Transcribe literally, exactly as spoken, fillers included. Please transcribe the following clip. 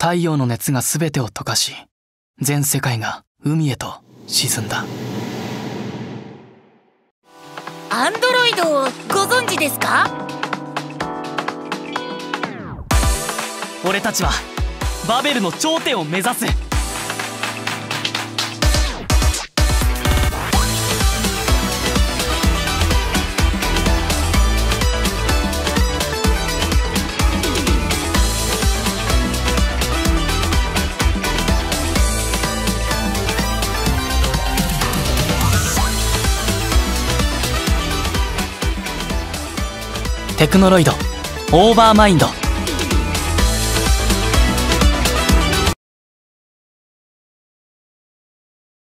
太陽の熱が全てを溶かし、全世界が海へと沈んだ。 アンドロイドをご存知ですか？ 俺たちはバベルの頂点を目指す。テクノロイドオーバーマインド。